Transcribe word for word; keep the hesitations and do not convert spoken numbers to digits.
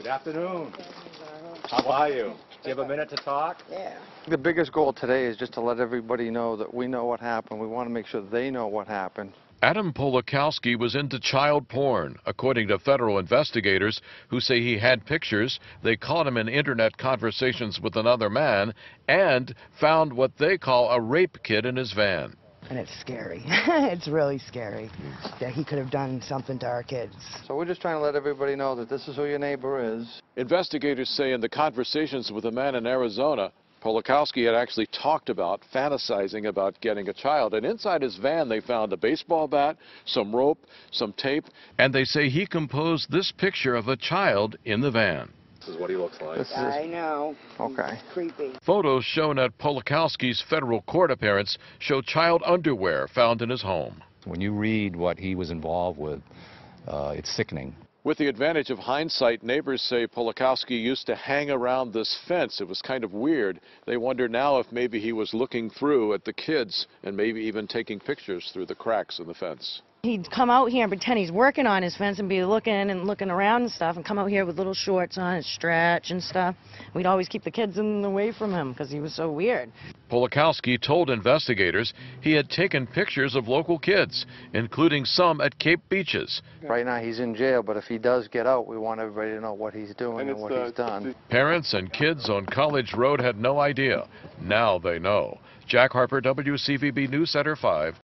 Good afternoon. How are you? Do you have a minute to talk? Yeah. The biggest goal today is just to let everybody know that we know what happened. We want to make sure they know what happened. Adam Polakowski was into child porn, according to federal investigators who say he had pictures. They caught him in internet conversations with another man and found what they call a rape kit in his van. And it's scary. It's really scary that he could have done something to our kids. So we're just trying to let everybody know that this is who your neighbor is. Investigators say in the conversations with a man in Arizona, Polakowski had actually talked about fantasizing about getting a child. And inside his van, they found a baseball bat, some rope, some tape, and they say he composed this picture of a child in the van. This is what he looks like. This is, I know. okay. He's creepy. Photos shown at Polakowski's federal court appearance show child underwear found in his home. When you read what he was involved with, uh, it's sickening. With the advantage of hindsight, neighbors say Polakowski used to hang around this fence. It was kind of weird. They wonder now if maybe he was looking through at the kids and maybe even taking pictures through the cracks in the fence. He'd come out here and pretend he's working on his fence and be looking and looking around and stuff, and come out here with little shorts on and stretch and stuff. We'd always keep the kids in, away from him because he was so weird. Polakowski told investigators he had taken pictures of local kids, including some at Cape Beaches. Right now he's in jail, but if he does get out, we want everybody to know what he's doing and, and what uh, he's done. Parents and kids on College Road had no idea. Now they know. Jack Harper, W C V B News Center five.